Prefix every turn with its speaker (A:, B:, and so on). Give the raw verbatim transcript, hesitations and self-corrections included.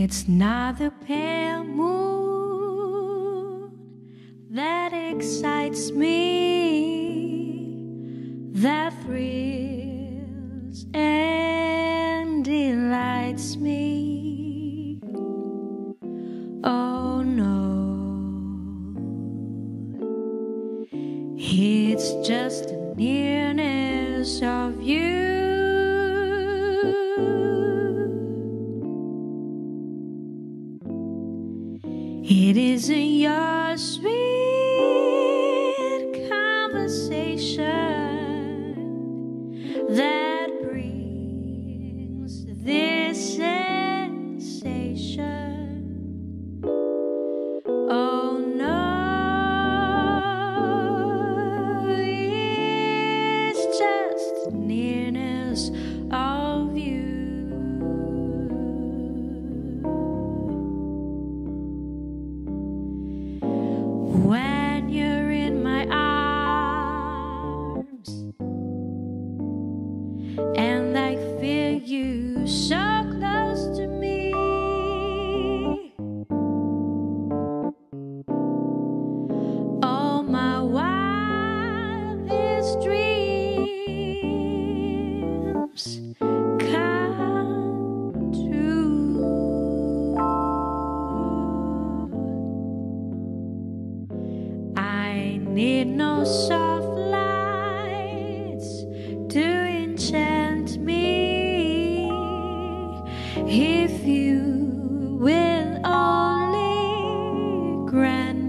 A: It's not the pale moon that excites me, that thrills and delights me. Oh no, it's just the nearness of you. It isn't your sweet conversation that brings this sensation. Oh no, it's just the nearness of you. When you're in my arms and I feel you so close to me, all my wildest dreams come true. I need no soft lights to enchant me, if you will only grant